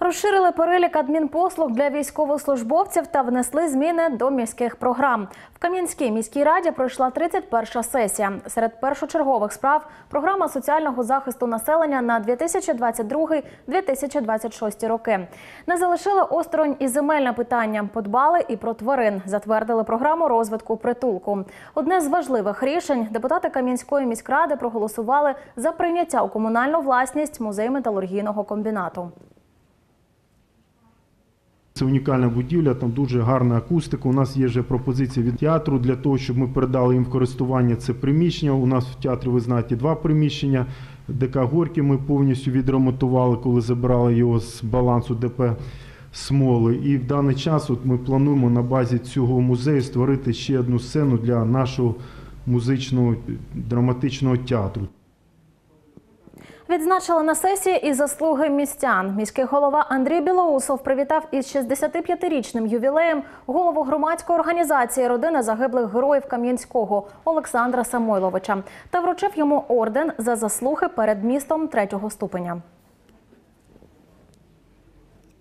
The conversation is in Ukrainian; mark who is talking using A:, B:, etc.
A: Розширили перелік адмінпослуг для військовослужбовців та внесли зміни до міських програм. В Кам'янській міській раді пройшла 31-ша сесія. Серед першочергових справ – програма соціального захисту населення на 2022-2026 роки. Не залишили осторонь і земельне питання, подбали і про тварин, затвердили програму розвитку притулку. Одне з важливих рішень – депутати Кам'янської міськради проголосували за прийняття у комунальну власність музей металургійного комбінату.
B: Це унікальна будівля, там дуже гарна акустика. У нас є вже пропозиція від театру для того, щоб ми передали їм в користування це приміщення. У нас в театрі, ви знаєте, 2 приміщення. ДК «Горький» ми повністю відремонтували, коли забрали його з балансу ДП «Смоли». І в даний час ми плануємо на базі цього музею створити ще одну сцену для нашого музичного драматичного театру.
A: Відзначили на сесії і заслуги містян. Міський голова Андрій Білоусов привітав із 65-річним ювілеєм голову громадської організації «Родина загиблих героїв Кам'янського» Олександра Самойловича та вручив йому орден за заслуги перед містом 3-го ступеня.